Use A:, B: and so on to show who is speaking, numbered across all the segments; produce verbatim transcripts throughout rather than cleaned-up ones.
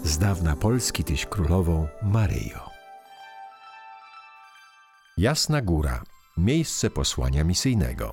A: z dawna Polski Tyś królową Maryjo. Jasna Góra, miejsce posłania misyjnego.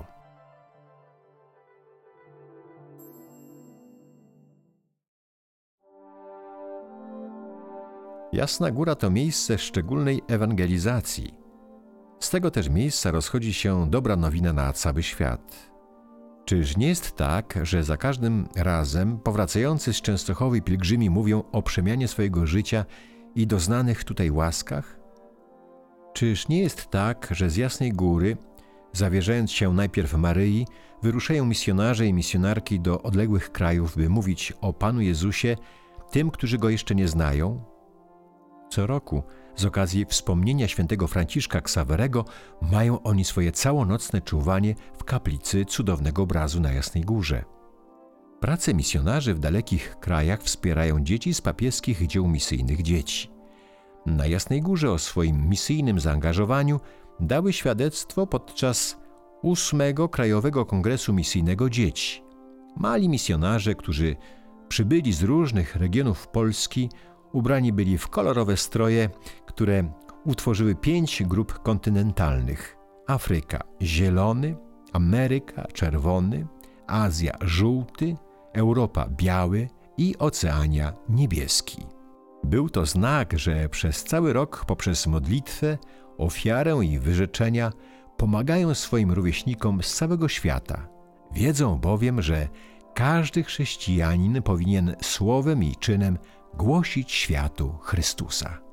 A: Jasna Góra to miejsce szczególnej ewangelizacji. Z tego też miejsca rozchodzi się dobra nowina na cały świat. Czyż nie jest tak, że za każdym razem powracający z Częstochowy pielgrzymi mówią o przemianie swojego życia i doznanych tutaj łaskach? Czyż nie jest tak, że z Jasnej Góry, zawierzając się najpierw Maryi, wyruszają misjonarze i misjonarki do odległych krajów, by mówić o Panu Jezusie tym, którzy Go jeszcze nie znają? Co roku, z okazji wspomnienia świętego Franciszka Ksawerego, mają oni swoje całonocne czuwanie w kaplicy cudownego obrazu na Jasnej Górze. Prace misjonarzy w dalekich krajach wspierają dzieci z papieskich dzieł misyjnych dzieci. Na Jasnej Górze o swoim misyjnym zaangażowaniu dały świadectwo podczas ósmego Krajowego Kongresu Misyjnego Dzieci. Mali misjonarze, którzy przybyli z różnych regionów Polski, ubrani byli w kolorowe stroje, które utworzyły pięć grup kontynentalnych: Afryka zielony, Ameryka czerwony, Azja żółty, Europa biały i Oceania niebieski. Był to znak, że przez cały rok poprzez modlitwę, ofiarę i wyrzeczenia pomagają swoim rówieśnikom z całego świata. Wiedzą bowiem, że każdy chrześcijanin powinien słowem i czynem głosić światu Chrystusa.